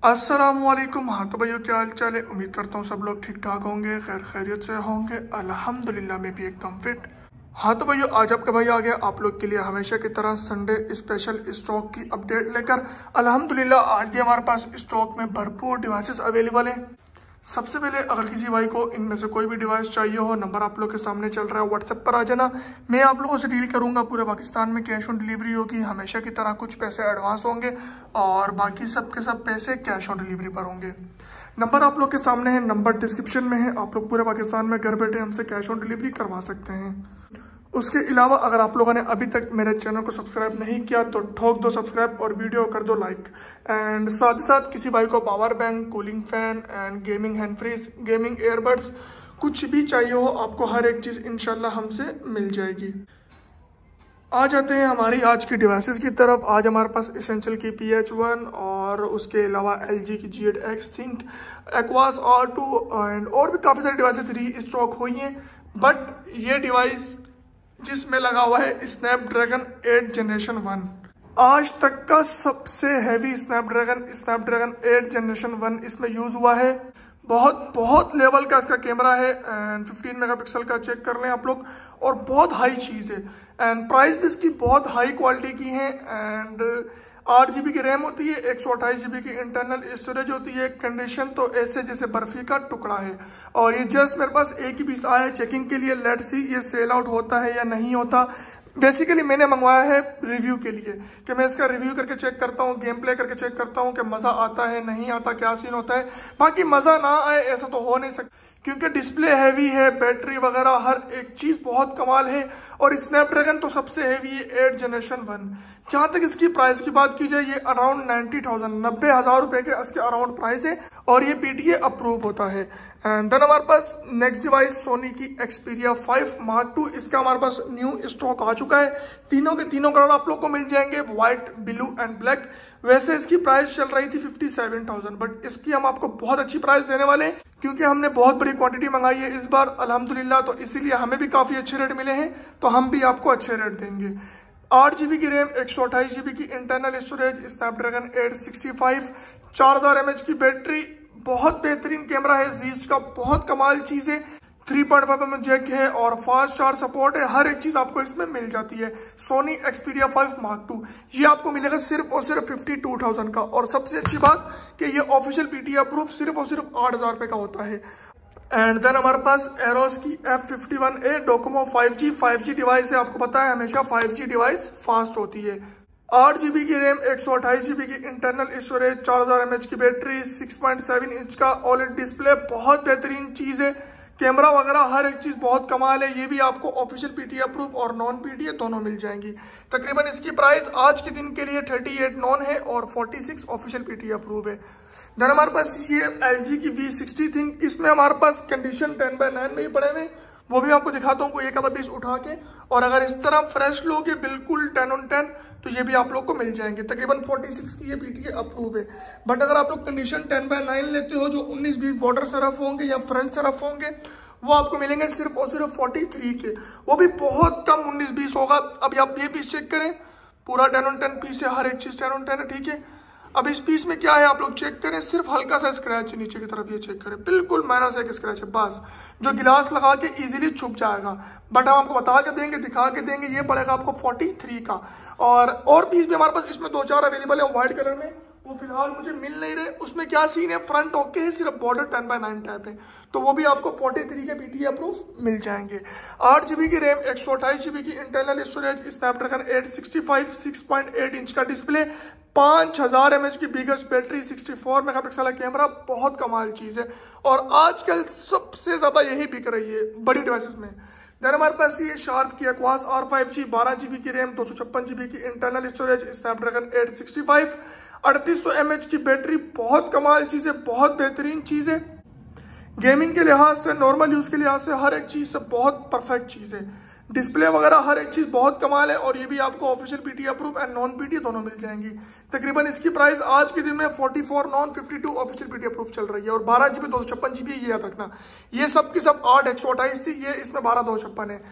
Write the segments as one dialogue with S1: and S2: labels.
S1: अस्सलामुअलैकुम। हाँ तो भैया क्या हाल चाल है। उम्मीद करता हूँ सब लोग ठीक ठाक होंगे, खैर खैरियत से होंगे। अल्हम्दुलिल्लाह मैं भी एकदम फिट। हाँ तो भैया आज आपका भाई आ गया आप लोग के लिए हमेशा की तरह संडे स्पेशल स्टॉक की अपडेट लेकर। अल्हम्दुलिल्लाह आज भी हमारे पास स्टॉक में भरपूर डिवाइसेस अवेलेबल हैं। सबसे पहले अगर किसी भाई को इनमें से कोई भी डिवाइस चाहिए हो, नंबर आप लोग के सामने चल रहा है, व्हाट्सएप पर आ जाना। मैं आप लोगों से डील करूंगा। पूरे पाकिस्तान में कैश ऑन डिलीवरी होगी, हमेशा की तरह कुछ पैसे एडवांस होंगे और बाकी सब के सब पैसे कैश ऑन डिलीवरी पर होंगे। नंबर आप लोग के सामने है, नंबर डिस्क्रिप्शन में है। आप लोग पूरे पाकिस्तान में घर बैठे हमसे कैश ऑन डिलीवरी करवा सकते हैं। उसके अलावा अगर आप लोगों ने अभी तक मेरे चैनल को सब्सक्राइब नहीं किया तो ठोक दो सब्सक्राइब और वीडियो कर दो लाइक। एंड साथ ही साथ किसी भाई को power bank, cooling fan and gaming hand freeze, gaming airbuds कुछ भी चाहिए हो, आपको हर एक चीज़ इंशाल्लाह हमसे मिल जाएगी। आ जाते हैं हमारी आज की डिवाइसेस की तरफ। आज हमारे पास एसेंशियल की PH1 और उसके अलावा LG की G8X think, aqueous R2 and और भी काफ़ी सारी डिवाइसेस री स्टॉक हुई हैं। बट ये डिवाइस जिसमें लगा हुआ है स्नैपड्रैगन 8 जनरेशन 1, आज तक का सबसे हैवी स्नैपड्रैगन 8 जनरेशन 1 इसमें यूज हुआ है। बहुत लेवल का इसका कैमरा है एंड 15 मेगापिक्सल का चेक कर लें आप लोग, और बहुत हाई चीज है। एंड प्राइस भी इसकी बहुत हाई क्वालिटी की है। एंड 8 GB की रैम होती है, 128 GB की इंटरनल स्टोरेज होती है। कंडीशन तो ऐसे जैसे बर्फी का टुकड़ा है। और ये जस्ट मेरे पास एक ही पीस आया है चेकिंग के लिए। लेट्स सी ये सेल आउट होता है या नहीं होता। बेसिकली मैंने मंगवाया है रिव्यू के लिए कि मैं इसका रिव्यू करके चेक करता हूँ, गेम प्ले करके चेक करता हूँ कि मजा आता है नहीं आता, क्या सीन होता है। बाकी मजा ना आए ऐसा तो हो नहीं सकता, क्योंकि डिस्प्ले हैवी है, बैटरी वगैरह हर एक चीज बहुत कमाल है। और स्नैपड्रैगन तो सबसे हैवी है 8 जनरेशन 1। जहां तक इसकी प्राइस की बात की जाए, ये अराउंड 90,000 रुपए के इसके अराउंड प्राइस है और ये PTA अप्रूव होता है। एंड देन हमारे पास नेक्स्ट डिवाइस सोनी की Xperia 5 Mark II। इसका हमारे पास न्यू स्टॉक आ चुका है। तीनों के तीनों कलर आप लोग को मिल जाएंगे, व्हाइट, ब्लू एंड ब्लैक। वैसे इसकी प्राइस चल रही थी 57,000, बट इसकी हम आपको बहुत अच्छी प्राइस देने वाले हैं क्योंकि हमने बहुत बड़ी क्वांटिटी मंगाई है इस बार अल्हम्दुलिल्लाह। तो इसीलिए हमें भी काफी अच्छे रेट मिले हैं, तो हम भी आपको अच्छे रेट देंगे। 8 GB की रैम, 128 GB की इंटरनल स्टोरेज, स्नैपड्रैगन 865, 4000 mAh की बैटरी, बहुत बेहतरीन कैमरा है। जीज का बहुत कमाल चीज है। 3.5 mm जैक है और फास्ट चार्ज सपोर्ट है। हर एक चीज आपको इसमें मिल जाती है। सोनी Xperia 5 Mark II ये आपको मिलेगा सिर्फ और सिर्फ 52,000 का। और सबसे अच्छी बात कि ये ऑफिशियल PTA अप्रूव सिर्फ और सिर्फ 8,000 रुपए का होता है। एंड देन हमारे पास एरोस की F51A डोकोमो 5G डिवाइस है। आपको पता है हमेशा 5G डिवाइस फास्ट होती है। 8 GB की रैम, 128 GB की इंटरनल स्टोरेज, 4000 mAh की बैटरी, 6.7 इंच का OLED डिस्प्ले, बहुत बेहतरीन चीज है। कैमरा वगैरह हर एक चीज बहुत कमाल है। ये भी आपको ऑफिशियल PTA अप्रूव और नॉन PTA दोनों मिल जाएंगी। तकरीबन इसकी प्राइस आज के दिन के लिए 38 नॉन है और 46 ऑफिशियल PTA अप्रूव है। देन हमारे पास ये LG की V60 थिंक, इसमें हमारे पास कंडीशन 10/9 में ही पड़े हुए, वो भी आपको दिखाता हूँ कोई एक आधा पीस उठा के। और अगर इस तरह फ्रेश लोगे बिल्कुल 10 on 10 तो ये भी आप लोग को मिल जाएंगे। तकरीबन 46 की ये PTA अप्रूव है। बट अगर आप लोग कंडीशन 10/9 लेते हो, जो 19-20 बॉर्डर से रफ होंगे या फ्रंट से रफ होंगे, वो आपको मिलेंगे सिर्फ और सिर्फ 43 के। वो भी बहुत कम 19-20 होगा। अभी आप ये पीस चेक करें, पूरा 10 on 10 पीस है, हर एक चीज 10 on 10 है, ठीक है। अब इस पीस में क्या है आप लोग चेक करें, सिर्फ हल्का सा स्क्रैच है नीचे की तरफ, ये चेक करें, बिल्कुल माइनर सा एक स्क्रैच है बस, जो गिलास लगा के इजीली छुप जाएगा। बट हम आपको बता के देंगे, दिखा के देंगे, ये पड़ेगा आपको 43 का। और पीस भी हमारे पास इसमें 2-4 अवेलेबल है व्हाइट कलर में, वो फिलहाल मुझे मिल नहीं रहे। उसमें क्या सीन है, फ्रंट ओके है, सिर्फ बॉर्डर 10/9 टाइप है, तो वो भी आपको 43 के PTA अप्रूव मिल जाएंगे। 8 GB की रैम, 128 GB की इंटरनल स्टोरेज, स्नैपड्रैगन 865, 6.8 इंच का डिस्प्ले, 5000 mAh की बिगेस्ट बैटरी, 64 मेगापिक्सल का कैमरा, बहुत कमाल चीज है। और आजकल सबसे ज्यादा यही बिक रही है बड़ी डिवाइसेस में। देन हमारे पास ये शार्प की एक्वास R5G, 12 GB की रैम, 256 GB की इंटरनल स्टोरेज, स्नैपड्रैगन 865, 3800 mAh की बैटरी, बहुत कमाल चीज है, बहुत बेहतरीन चीज है। गेमिंग के लिहाज से, नॉर्मल यूज के लिहाज से, हर एक चीज से बहुत परफेक्ट चीज है। डिस्प्ले वगैरह हर एक चीज बहुत कमाल है। और ये भी आपको official PTA approve and non PTA दोनों मिल जाएंगी। तकरीबन इसकी प्राइस आज के दिन में 44 नॉन, 52 ऑफिशियल PTA अप्रूव चल रही है। और 12 GB 256 GB ये याद रखना, ये सब की सब 8 128 थी, ये इसमें 12 256 है।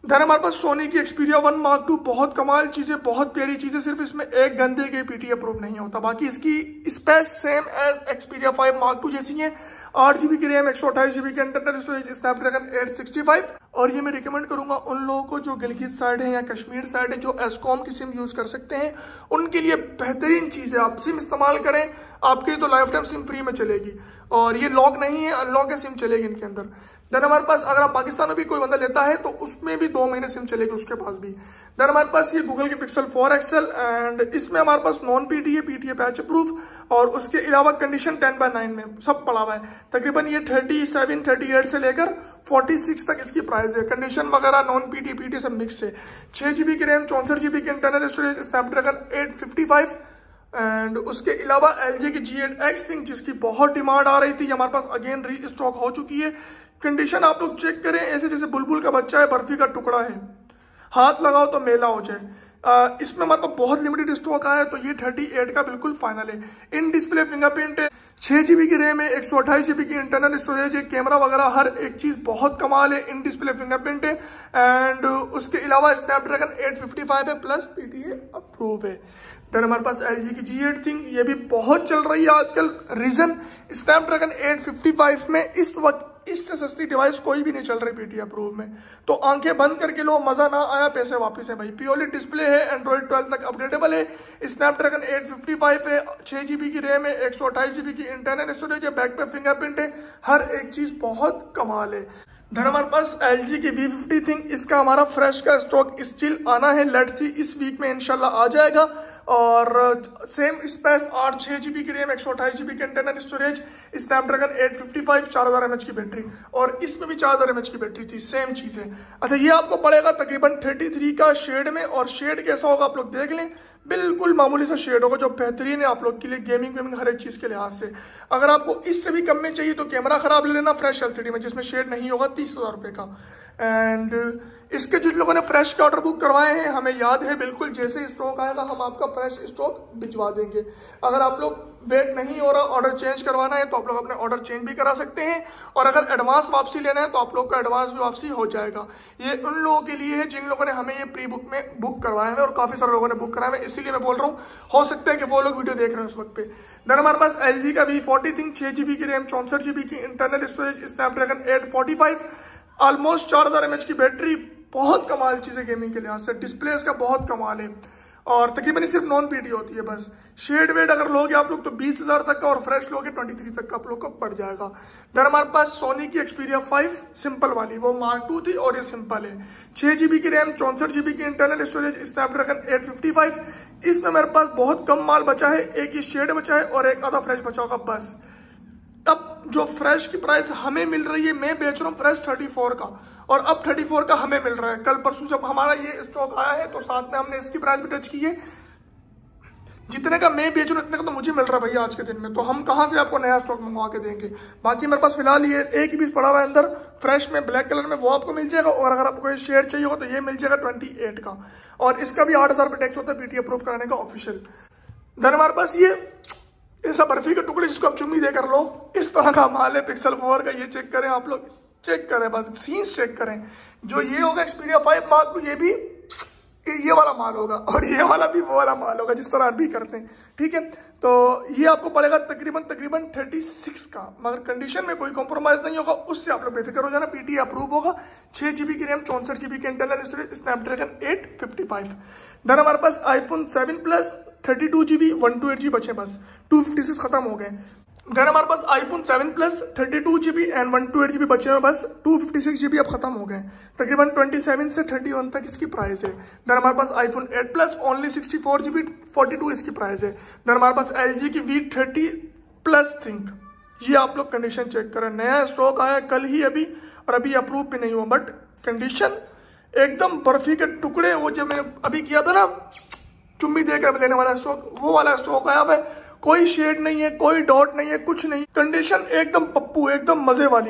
S1: देन हमारे पास सोनी की Xperia 1 Mark II, बहुत कमाल चीजें, बहुत प्यारी चीजें, सिर्फ इसमें एक गंदे के PTA प्रूफ नहीं होता, बाकी इसकी specs same as Xperia 5 Mark II जैसी है। 8GB की रैम, 128GB की इंटरनल स्टोरेज, स्नैपड्रैगन 865। और ये मैं रिकमेंड करूंगा उन लोगों को जो गिलगित साइड है या कश्मीर साइड है, जो एस्कॉम की सिम यूज कर सकते हैं, उनके लिए बेहतरीन चीज है। आप सिम इस्तेमाल करें, आपके तो लाइफ टाइम सिम फ्री में चलेगी, और ये लॉक नहीं है, अनलॉक है, सिम चलेगी इनके अंदर। देन हमारे पास अगर आप पाकिस्तान में भी कोई बंदा लेता है तो उसमें भी 2 महीने सिम चलेगी उसके पास भी। देन हमारे पास ये गूगल के Pixel 4 XL, एंड इसमें हमारे पास non PTA, PTA patch proof, और उसके अलावा कंडीशन 10/9 में सब पड़ा हुआ है। तकरीबन ये 37, 38 से लेकर 46 तक इसकी प्राइस है। कंडीशन वगैरह नॉन PTA, PTA सब मिक्स है। 6GB की रैम, 64GB की इंटरनल स्टोरेज, स्नैपड्रैगन 855, एंड उसके अलावा LG की G8X थिंक, जिसकी बहुत डिमांड आ रही थी, हमारे पास अगेन री स्टॉक हो चुकी है। कंडीशन आप लोग चेक करें, ऐसे जैसे बुलबुल का बच्चा है, बर्फी का टुकड़ा है, हाथ लगाओ तो मेला हो जाए। इसमें हमारे पास बहुत लिमिटेड स्टॉक आया है, तो ये 38 का बिल्कुल फाइनल है। इन डिस्प्ले फिंगरप्रिंट है, 6GB की रैम है, 128GB की इंटरनल स्टोरेज है, कैमरा वगैरह हर एक चीज बहुत कमाल है। इन डिस्प्ले फिंगरप्रिंट है, एंड उसके अलावा स्नैपड्रैगन 855 है, प्लस PTA अप्रूव है। देन हमारे पास LG की G8 थिंक, ये भी बहुत चल रही है आजकल। रीजन, स्नैपड्रैगन 855 में इस वक्त इससे सस्ती डिवाइस कोई भी नहीं चल रही PTA अप्रूव में, तो आंखें बंद करके लो, मजा ना आया पैसे वापस है भाई। प्योरली डिस्प्ले है, एंड्रॉइड 12 तक अपडेटेबल है, स्नैपड्रैगन 855 है, 6GB की रैम है, 128GB की इंटरनल स्टोरेज है, बैक पे फिंगरप्रिंट है, हर एक चीज बहुत कमाल है। धन हमारे पास LG की V50 थिंक, इसका हमारा फ्रेश का स्टॉक स्टिल आना है, लेट्स सी इस वीक में इंशाल्लाह आ जाएगा। और सेम स्पेस, 6GB की रैम, 128GB की इंटरनल स्टोरेज, स्नैपड्रैगन 855, 4000 mAh की बैटरी, और इसमें भी 4000 mAh की बैटरी थी, सेम चीज है। अच्छा, ये आपको पड़ेगा तकरीबन 33 का शेड में, और शेड कैसा होगा आप लोग देख लें, बिल्कुल मामूली सा शेड होगा जो बेहतरीन है आप लोग के लिए, गेमिंग वेमिंग हर एक चीज के लिहाज से। अगर आपको इससे भी कम में चाहिए तो कैमरा खराब ले लेना फ्रेश LCD में, जिसमें शेड नहीं होगा, 30,000 रुपए का। एंड इसके जिन लोगों ने फ्रेश का ऑर्डर बुक करवाए हैं, हमें याद है बिल्कुल, जैसे स्टॉक आएगा हम आपका फ्रेश स्टॉक भिजवा देंगे। अगर आप लोग वेट नहीं हो रहा, ऑर्डर चेंज करवाना है, तो आप लोग अपने ऑर्डर चेंज भी करा सकते हैं, और अगर एडवांस वापसी लेना है तो आप लोग का एडवांस भी वापसी हो जाएगा। ये उन लोगों के लिए है जिन लोगों ने हमें ये प्री बुक में बुक करवाया है, और काफी सारे लोगों ने बुक कराया है, इसीलिए मैं बोल रहा हूँ, हो सकता है कि वो लोग वीडियो देख रहे हैं उस वक्त पे। देन हमारे पास LG का V40 थिंक, 6GB की रैम, 64GB की internal storage, Snapdragon 845, almost 4000 mAh की बैटरी, बहुत कमाल चीज है गेमिंग के लिहाज से। डिस्प्ले इसका बहुत कमाल है, और तकरीबन सिर्फ नॉन PTA होती है बस। शेड वेड अगर लोगे आप लोग तो 20,000 तक का, और फ्रेश लोगे 23 तक का आप लोग को पड़ जाएगा। देन हमारे पास सोनी की Xperia 5 सिंपल वाली, वो Mark II थी, और ये सिंपल है। 6GB की रैम, 64GB की इंटरनल स्टोरेज, स्नैपड्रैगन 855। इसमें मेरे पास बहुत कम माल बचा है, एक ही शेड बचा है और एक आधा फ्रेश बचा होगा बस। अब जो फ्रेश की प्राइस हमें मिल रही है, मैं बेच रहा हूँ फ्रेश 34 का, और अब 34 का हमें मिल रहा है। कल परसों जब हमारा ये स्टॉक आया है तो साथ में हमने इसकी प्राइस भी टच की है। जितने का मैं बेच रहा हूँ इतने का तो मुझे मिल रहा है भैया आज के दिन में, तो हम कहाँ से आपको नया स्टॉक मंगवा के देंगे। बाकी मेरे पास फिलहाल ये एक ही पीस पड़ा हुआ है अंदर फ्रेश में, ब्लैक कलर में, वो आपको मिल जाएगा। और अगर आपको ये शेयर चाहिए हो तो ये मिल जाएगा 28 का, और इसका भी 8,000 रुपये टैक्स होता है PTA अप्रूव कराने का ऑफिशियल। देन हमारे पास ये ऐसा बर्फी के टुकड़े जिसको आप चुम्मी दे कर लो, इस तरह का माल है Pixel 4 का। ये चेक करें आप लोग, चेक करें बस, सीन्स चेक करें। जो ये होगा Xperia 5 Mark II, ये भी ये वाला माल होगा, और ये वाला भी वो वाला माल होगा, जिस तरह आप भी करते हैं, ठीक है। तो ये आपको पड़ेगा तकरीबन 36 का, मगर कंडीशन में कोई कॉम्प्रोमाइज नहीं होगा, उससे आप लोग बेफिक्र हो जाना, PTA अप्रूव होगा। 6GB की रैम, 64GB की इंटरनल स्टोरेज, स्नैपड्रैगन 855। देन हमारे पास iPhone 7 Plus 32GB 128GB बचे, बस 256 खत्म हो गए। देन हमारे पास iPhone 7 Plus 32GB and 128GB बचे हुए, बस 256GB अब खत्म हो गए। तकरीबन 27 से 31 तक इसकी प्राइस है। देन हमारे पास iPhone 8 Plus ओनली 64GB 42 इसकी प्राइस है। देन हमारे पास LG की V30 Plus थिंक, ये आप लोग कंडीशन चेक करें, नया स्टॉक आया कल ही अभी, और अभी अप्रूव भी नहीं हुआ, बट कंडीशन एकदम बर्फी के टुकड़े, वो जो मैंने अभी किया था ना चुम्मी देकर लेने वाला स्टॉक, वो वाला स्टॉक आया हुआ है। कोई शेड नहीं है, कोई डॉट नहीं है, कुछ नहीं, कंडीशन एकदम पप्पू, एकदम मजे वाली।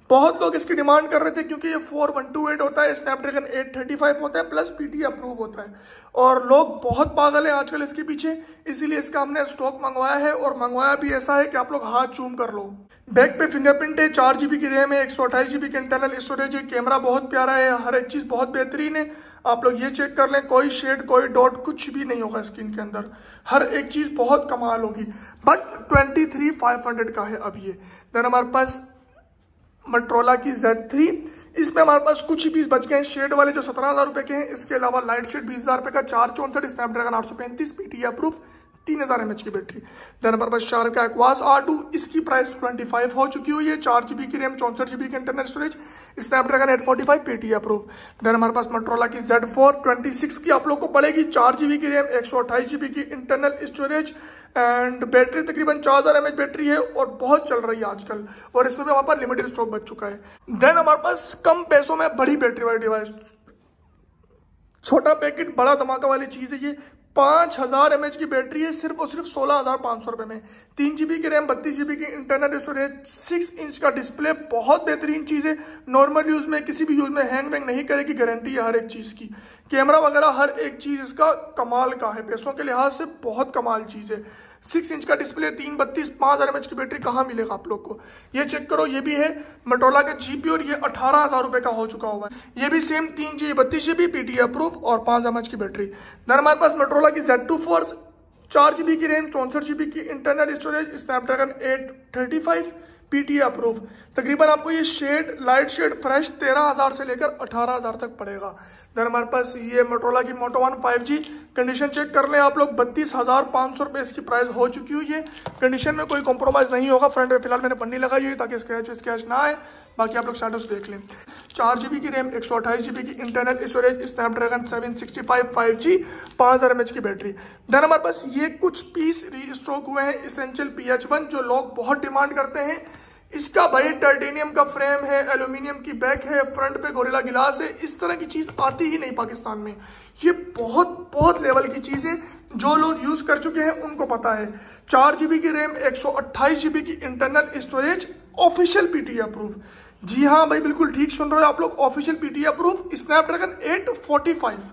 S1: बहुत लोग इसकी डिमांड कर रहे थे क्योंकि ये 4128 होता है, स्नैपड्रैगन 835 होता है, प्लस पीटी अप्रूव होता है और लोग बहुत पागल हैं आजकल इसके पीछे, इसीलिए इसका हमने स्टॉक मंगवाया है और मंगवाया भी ऐसा है कि आप लोग हाथ चूम कर लो। बैक पे फिंगरप्रिंट है, 4 GB की रैम है, 128 GB की इंटरनल स्टोरेज है, कैमरा बहुत प्यारा है, हर एक चीज बहुत बेहतरीन है। आप लोग ये चेक कर लें, कोई शेड कोई डॉट कुछ भी नहीं होगा स्क्रीन के अंदर, हर एक चीज बहुत कमाल होगी। बट 23,500 का है अब ये। देन हमारे पास मोटोरोला की Z3, इसमें हमारे पास कुछ ही पीस बच गए हैं शेड वाले जो 17,000 रुपए के हैं। इसके अलावा लाइट शेड 20,000 रुपए का, 464 स्नैपड्रैगन 835 पीटीए अप्रूव, 3000 mAh की बैटरी। देन हमारे पास शार्क का एक्वास R2, इसकी प्राइस 25 हो चुकी हुई है, 4 GB की रैम, 64 GB की internal storage, Snapdragon 845 PTA approve. Then हमारे पास मोटोरोला की Z4 26 की आप लोग को पड़ेगी, 4 GB की रैम, 128 GB की इंटरनल स्टोरेज एंड बैटरी तकरीबन 4000 mAh बैटरी है और बहुत चल रही है आजकल, और इसमें भी हमारे पास लिमिटेड स्टॉक बच चुका है। देन हमारे पास कम पैसों में बड़ी बैटरी वाली डिवाइस, छोटा पैकेट बड़ा धमाका वाली चीज है ये, 5000 mAh की बैटरी है सिर्फ और सिर्फ 16,500 रुपए में, 3 GB की रैम, 32 GB की इंटरनल स्टोरेज, 6 इंच का डिस्प्ले, बहुत बेहतरीन चीज है। नॉर्मल यूज में किसी भी यूज में हैंग वैंग नहीं करेगी, गारंटी है हर एक चीज की। कैमरा वगैरह हर एक चीज इसका कमाल का है, पैसों के लिहाज से बहुत कमाल चीज है। 6 इंच का डिस्प्ले, 332, 5000 mAh की बैटरी कहाँ मिलेगा आप लोग को, ये चेक करो। ये भी है मोटोरोला का GP और ये 18,000 रुपए का हो चुका हुआ है। ये भी same 3 GB 32 GB PTA approve और 5 mAh की बैटरी। देन हमारे पास मोटोरोला की Z2 फोर्स, 4 GB की रैम, 64 GB की internal storage, Snapdragon 835 PTA approve. तकरीबन आपको ये शेड लाइट शेड फ्रेश 13,000 से लेकर 18,000 तक पड़ेगा। देन हमारे पास ये मोटोरोला की मोटो वन 5G, कंडीशन चेक कर लें आप लोग, 32,500 रुपए इसकी प्राइस हो चुकी हुई है। कंडीशन में कोई कॉम्प्रोमाइज नहीं होगा। फ्रंट में फिलहाल मैंने पन्नी लगाई हुई है ताकि स्क्रैच ना आए, बाकी आप लोग स्टेटस देख लें। 4 GB की रैम, 128 GB की internal storage, Snapdragon 765 5G, 5000 mAh की बैटरी। देन हमारे पास ये कुछ पीस रीस्टॉक हुए हैं, एसेंशियल PH1 जो लोग बहुत डिमांड करते हैं। इसका भाई टाइटेनियम का फ्रेम है, एल्यूमिनियम की बैक है, फ्रंट पे गोरिल्ला गिलास है, इस तरह की चीज आती ही नहीं पाकिस्तान में। ये बहुत बहुत लेवल की चीज है, जो लोग यूज कर चुके हैं उनको पता है। 4 GB की रैम, 128 GB की internal storage, official PTA approve. जी हाँ भाई, बिल्कुल ठीक सुन रहे हो आप लोग, official PTA approve. Snapdragon 845,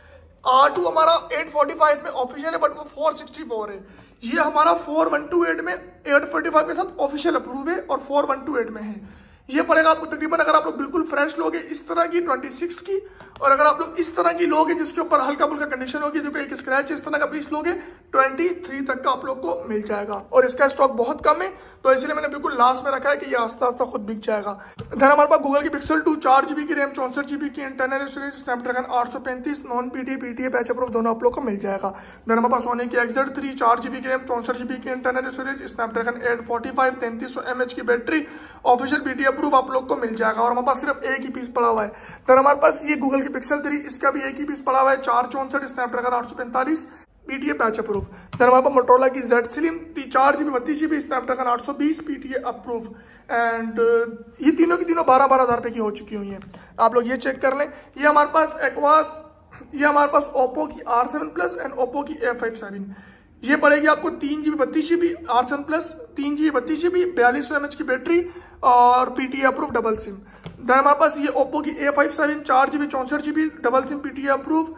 S1: R2 हमारा 845 में ऑफिशियल है बट वो 464 है। ये हमारा 4128 में 845 के साथ ऑफिशियल अप्रूव है और 4128 में है। ये पड़ेगा आपको तकरीबन, अगर आप लोग बिल्कुल फ्रेश लोगे इस तरह की 26 की, और अगर आप लोग इस तरह की लोगे जिसके ऊपर हल्का फुल्का कंडीशन होगी, जो एक स्क्रैच इस तरह का पीस लोगे, 23 तक का आप लोग को मिल जाएगा। और इसका स्टॉक बहुत कम है तो इसलिए मैंने बिल्कुल लास्ट में रखा है कि ये आस्ता आस्ता खुद बिक जाएगा। देन हमारे पास गूगल की पिक्सल 2, 4 GB की रैम, 64 GB की internal storage, Snapdragon 835 non PTA patch approve दोनों आप लोग को मिल जाएगा। देन हमारे पास सोनी की XZ3, 4 GB की रैम, 64 GB की इंटरनल स्टोरेज, स्नैपड्रैगन 845 3300 mAh की बैटरी, ऑफिशियल पीटीए अप्रूव आप लोग को मिल जाएगा। और हमारे पास सिर्फ एक ही पीस पड़ा हुआ है। देन हमारे पास ये गूगल की पिक्सल 3, इसका भी एक ही पीस पड़ा हुआ है, 464 Snapdragon 845 PTA patch approve. Then हमारे पास मोटोरोला की Z Slim, 4 GB 32 GB स्नैपड्रैगन 820 पीटीए अप्रूव एंड ये तीनों की तीनों 12,000 रुपए की हो चुकी हुई हैं। आप लोग ये चेक कर लें। ये हमारे पास एक्वास, ये हमारे पास ओप्पो की R7 प्लस एंड ओप्पो की A57, ये पड़ेगी आपको 3 GB 32 GB R7 Plus, 3 GB 32 GB 4200 mAh की बैटरी और PTA approve double SIM. Then हमारे पास ये ओप्पो की A57, 4 GB 64 GB double SIM PTA approve,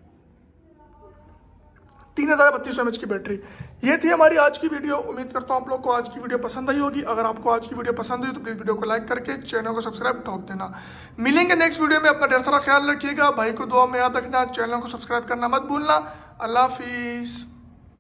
S1: 3200 mAh की बैटरी। ये थी हमारी आज की वीडियो। उम्मीद करता हूँ आप लोग को आज की वीडियो पसंद आई होगी। अगर आपको आज की वीडियो पसंद हुई तो प्लीज वीडियो को लाइक करके चैनल को सब्सक्राइब ठोक देना। मिलेंगे नेक्स्ट वीडियो में, अपना ढेर सारा ख्याल रखिएगा, भाई को दुआ में याद रखना, चैनल को सब्सक्राइब करना मत भूलना। अल्लाह हाफिज।